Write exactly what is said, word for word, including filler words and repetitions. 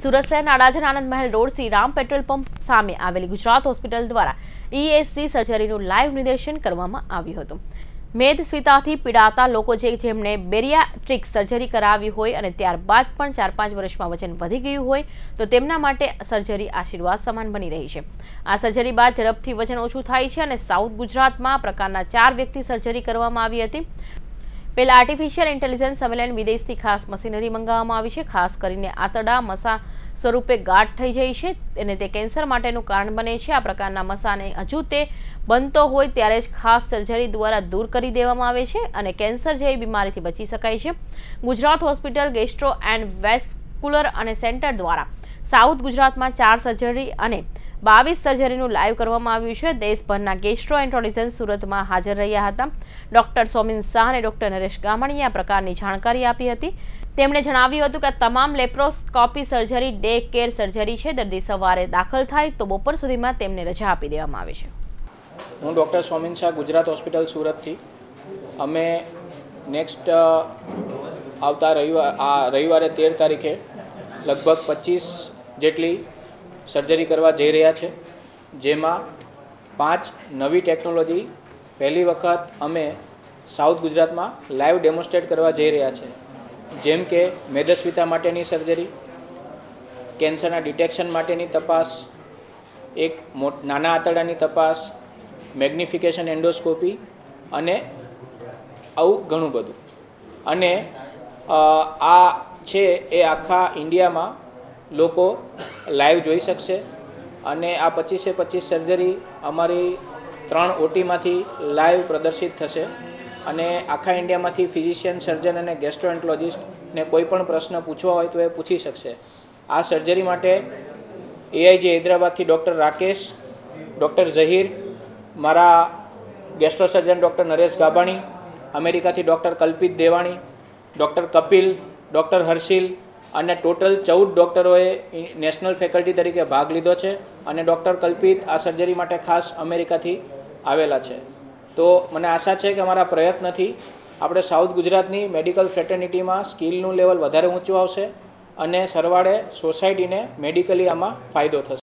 સુરત શહેરના Adajan Anand Mahal road Shriram petrol pump સામે આવેલી ગુજરાત હોસ્પિટલ દ્વારા ઈએસસી સર્જરીનું લાઈવ નિદર્શન કરવામાં આવ્યું હતું। મેદસ્વીતાથી પીડાતા લોકો જે જેમણે બેરિયાટ્રિક સર્જરી કરાવી હોય અને ત્યારબાદ પણ ચાર પાંચ વર્ષમાં વજન વધી ગયું હોય તો તેમના માટે સર્જરી આશીર્વાદ સમાન બની રહી છે। આ સર્જરી બાદ ઝડપથી વજન ઓછું થાય છે અને સાઉથ ગુજરાતમાં આ પ્રકારના ચાર વ્યક્તિ સર્જરી કરવામાં આવી હતી। પહેલા આર્ટિફિશિયલ ઇન્ટેલિજન્સ સંમેલન વિદેશથી ખાસ મશીનરી મંગાવવામાં આવી છે। ખાસ કરીને આંતરડા મસા સ્વરૂપે ગાઢ થઈ જાય છે અને તે કેન્સર માટેનું કારણ બને છે। આ પ્રકારના મસાને હજુ તે બનતો હોય ત્યારે જ ખાસ સર્જરી દ્વારા દૂર કરી દેવામાં આવે છે અને કેન્સર જેવી બીમારીથી બચી શકાય છે। Gujarat hospital gastro and vascular અને સેન્ટર દ્વારા સાઉથ ગુજરાતમાં ચાર સર્જરી અને બાવીસ સર્જરીનું લાઈવ કરવામાં આવ્યું છે। દેશભરના ગેસ્ટ્રો એન્ટ્રોલોજિસ્ટ સુરતમાં હાજર રહ્યા હતા। ડોક્ટર સોમિન શાહ અને ડોક્ટર નરેશ ગામણીએ આ પ્રકારની જાણકારી આપી હતી। તેમણે જણાવ્યું હતું કે તમામ laparoscopy surgery day care surgery છે। દર્દી સવારે દાખલ થાય તો બપોર સુધીમાં તેમને રજા આપી દેવામાં આવે છે। હું ડૉક્ટર સોમિન શાહ ગુજરાત હોસ્પિટલ સુરતથી અમે નેક્સ્ટ આવતા રવિવાર આ રવિવારે તેર તારીખે લગભગ પચીસ જેટલી સર્જરી કરવા જઈ રહ્યા છે, જેમાં પાંચ નવી ટેકનોલોજી પહેલી વખત અમે સાઉથ ગુજરાતમાં લાઈવ ડેમોન્સ્ટ્રેટ કરવા જઈ રહ્યા છે, જેમ કે મેદસ્વીતા માટેની સર્જરી, કેન્સરના ડિટેક્શન માટેની તપાસ, એક નાના આંતરડાની તપાસ, મેગ્નિફિકેશન એન્ડોસ્કોપી અને આવું ઘણું બધું। અને આ છે એ આખા ઇન્ડિયામાં લોકો લાઈવ જોઈ શકશે અને આ પચીસે પચીસ સર્જરી અમારી ત્રણ ઓટીમાંથી લાઈવ પ્રદર્શિત થશે અને આખા ઇન્ડિયામાંથી ફિઝિશિયન, સર્જન અને ગેસ્ટ્રોએન્ટ્રોલોજિસ્ટને કોઈ પણ પ્રશ્ન પૂછવા હોય તો એ પૂછી શકશે। આ સર્જરી માટે એઆઈજી હૈદરાબાદથી ડૉક્ટર રાકેશ, ડૉક્ટર ઝહીર, મારા gastro surgeon doctor Naresh Gabani, અમેરિકાથી doctor Kalpit Devani, doctor Kapil, doctor Harshil અને ટોટલ ચૌદ ડૉક્ટરોએ નેશનલ ફેકલ્ટી તરીકે ભાગ લીધો છે અને ડૉક્ટર કલ્પિત આ સર્જરી માટે ખાસ અમેરિકાથી આવેલા છે। તો મને આશા છે કે અમારા પ્રયત્નથી આપણે સાઉથ ગુજરાતની મેડિકલ ફ્રેટર્નિટીમાં સ્કિલનું લેવલ વધારે ઊંચું આવશે અને સરવાળે સોસાયટીને મેડિકલી આમાં ફાયદો થશે।